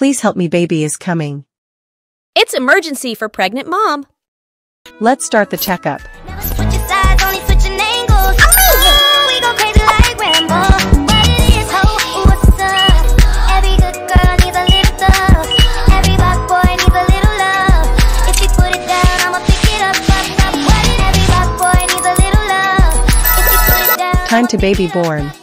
Please help me, baby is coming. It's emergency for pregnant mom. Let's start the checkup. Time to baby born.